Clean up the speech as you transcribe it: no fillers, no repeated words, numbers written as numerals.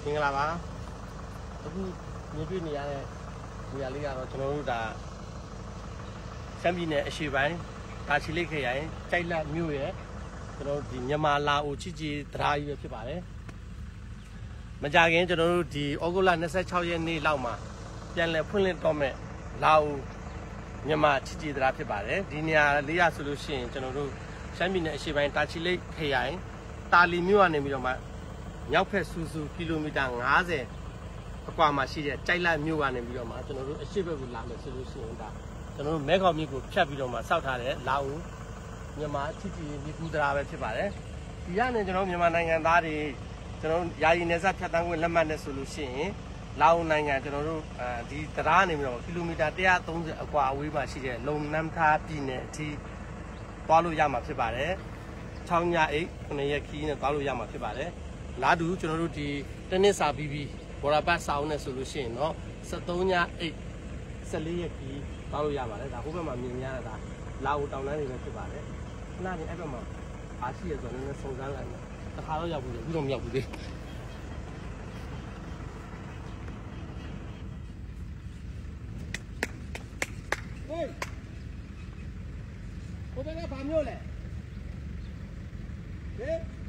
မင်္ဂလာပါအခုမြင်တွေ့နေရတဲ့နေရာလေးကတော့ကျွန်တော်တို့ဒါရှမ်းပြည်နယ်အရှေ့ပိုင်းတာချီလိတ်ခရိုင်ကြိုက်လတ်မြို့ရဲ့ကျွန်တော်တို့ဒီမြန်မာလာအိုချစ်ကြည်တရားကြီးပဲဖြစ်ပါတယ်မကြခင်ကျွန်တော်တို့ဒီဩဂုတ်လ26ရက်နေ့လောက်မှာပြန်လည်ဖွင့်လှစ်တော့မဲ့လာအိုမြန်မာချစ်ကြည်တရားဖြစ်ပါတယ်ဒီနေရာလေးရဆိုလို့ရှိရင်ကျွန်တော်တို့ရှမ်းပြည်နယ်အရှေ့ပိုင်းတာချီလိတ်ခရိုင်တာလီမြို့ကနေပြီးတော့မှမြောက်ဖက်ဆူဆူကီလိုမီတာ50အကွာမှာရှိတဲ့ကြိုက်လတ်မြို့ကနေပြီးတော့မှကျွန်တော်တို့အရှိဘက်ကိုလာမယ်ဆိုလို့ရှိရင်ဒါကျွန်တော်တို့မဲခေါင်မြစ်ကိုဖြတ်ပြီးတော့မှစောက်ထားတဲ့လာအိုမြန်မာချစ်ကြည်မြစ်ကူးတရားပဲဖြစ်ပါတယ်ဒီကနေကျွန်တော်မြန်မာနိုင်ငံသားတွေကျွန်တော်ယာယီနယ်စပ်ဖြတ်သန်းခွင့်လက်မှတ်နဲ့ဆိုလို့ရှိရင်လာအိုနိုင်ငံကျွန်တော်တို့ဒီတရားနေပြီးတော့ကီလိုမီတာ130အကွာအဝေးမှာရှိတဲ့လုံနမ်ထားပြည်နယ်အထိသွားလို့ရမှာဖြစ်ပါတယ်6ညအိတ်9ရက်ခီးနဲ့သွားလို့ရမှာဖြစ်ပါတယ်လာတူကျွန်တော်တို့ဒီတနစ်စာပြီးပြီးဘော်ရာပတ်စာအုပ်နဲ့ဆိုလို့ရှိရင်တော့73ညအိတ်14ရက်ခီးသွားလို့ရပါတယ်ဒါဟိုဘက်မှာမြင်ရတာလာအိုတောင်တန်းတွေပဲဖြစ်ပါတယ်ခဏနေအဲ့ဘက်မှာအားရှိရဆိုတော့လည်းစုံစမ်းလိုက်မယ်တခါတော့ရောက်ပြီအခုတော့မရောက်ဘူးလေဟေးဘယ်ကဘာမျိုးလဲဟေး